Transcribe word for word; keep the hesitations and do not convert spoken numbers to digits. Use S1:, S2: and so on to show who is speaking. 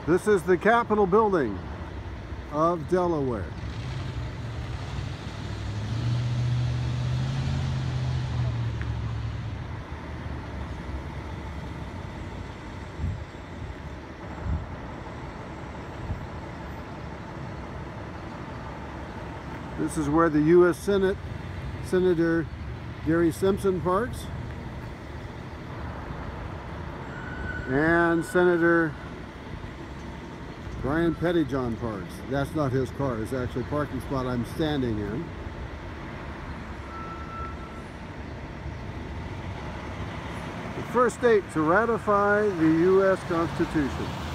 S1: This is the Capitol building of Delaware. This is where the U S Senate Senator Gary Simpson parks, and Senator Brian Pettyjohn parks. That's not his car, it's actually a parking spot I'm standing in. The first state to ratify the U S Constitution.